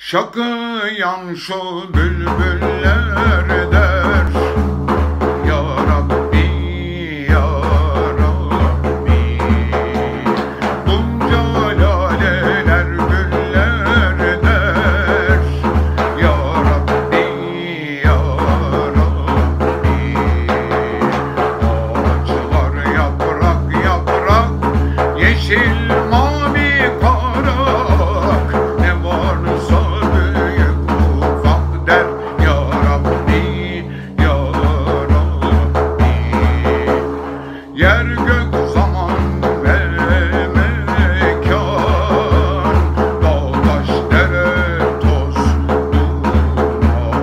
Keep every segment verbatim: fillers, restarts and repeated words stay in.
Şakıyan şu bülbüller der, Ya Rabbi, Ya Rabbi. Bunca laleler güller der, Ya Rabbi, Ya Rabbi. Ağaçlar yaprak yaprak, yeşil mavi karak, ne varsa yer gök zaman ve mekan, dağ taş dere toz duman,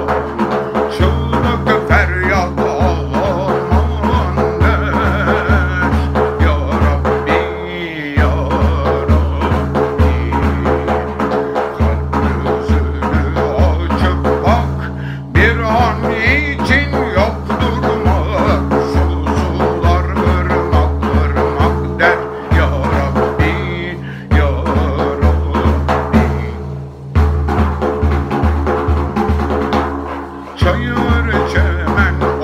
çığlık feryat aman der, Ya Rabbi, Ya Rabbi. Kalp gözünü açıp bak, bir an için yok durmak, şu sular ırmak ırmak der, Ya Rabbi, Ya Rabbi. Çayır çemen